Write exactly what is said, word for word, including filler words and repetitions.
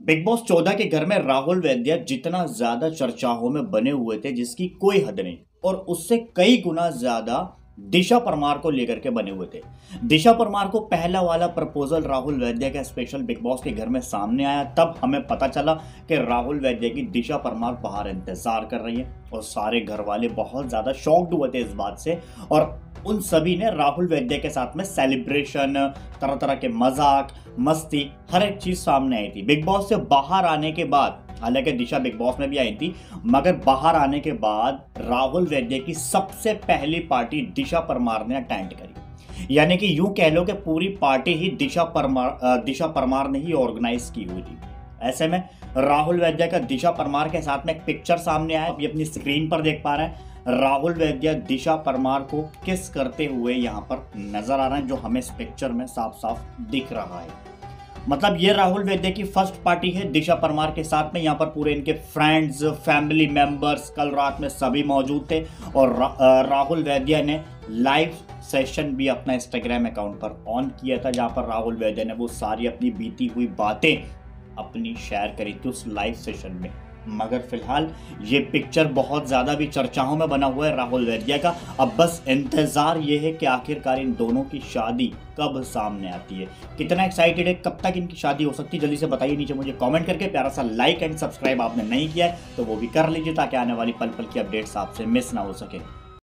Big boss चौदह के घर में राहुल वैद्य जितना ज्यादा चर्चाओं में बने हुए थे जिसकी कोई हद नहीं, और उससे कई गुना ज्यादा दिशा परमार को लेकर के बने हुए थे। दिशा परमार को पहला वाला प्रपोजल राहुल वैद्य का स्पेशल बिग बॉस के घर में सामने आया, तब हमें पता चला कि राहुल वैद्य की दिशा परमार बाहर इंतजार कर रही है, और सारे घर वाले बहुत ज्यादा शॉक्ड हुए थे इस बात से। और उन सभी ने राहुल वैद्य के साथ में सेलिब्रेशन, तरह तरह के मजाक मस्ती, हर एक चीज सामने आई थी। बिग बॉस से बाहर आने के बाद, हालांकि दिशा बिग बॉस में भी आई थी, मगर बाहर आने के बाद राहुल वैद्य की सबसे पहली पार्टी दिशा परमार ने अटेंड करी। यानी कि यूं कह लो कि पूरी पार्टी ही दिशा परमार दिशा परमार ने ही ऑर्गेनाइज की हुई थी। ऐसे में राहुल वैद्य का दिशा परमार के साथ में एक पिक्चर सामने आया, अभी अपनी स्क्रीन पर देख पा रहे हैं। राहुल वैद्य दिशा परमार को किस करते हुए यहाँ पर नजर आ रहे हैं, जो हमें इस पिक्चर में साफ साफ दिख रहा है। मतलब ये राहुल वैद्य की फर्स्ट पार्टी है दिशा परमार के साथ में। यहाँ पर पूरे इनके फ्रेंड्स, फैमिली मेंबर्स कल रात में सभी मौजूद थे, और रा, राहुल वैद्य ने लाइव सेशन भी अपना इंस्टाग्राम अकाउंट पर ऑन किया था, जहाँ पर राहुल वैद्य ने वो सारी अपनी बीती हुई बातें अपनी शेयर करी थी उस लाइव सेशन में। मगर फिलहाल ये पिक्चर बहुत ज़्यादा भी चर्चाओं में बना हुआ है राहुल वैद्य का। अब बस इंतज़ार ये है कि आखिरकार इन दोनों की शादी कब सामने आती है। कितना एक्साइटेड है, कब तक इनकी शादी हो सकती है, जल्दी से बताइए नीचे मुझे कमेंट करके। प्यारा सा लाइक एंड सब्सक्राइब आपने नहीं किया है तो वो भी कर लीजिए, ताकि आने वाली पल पल की अपडेट्स आपसे मिस ना हो सके।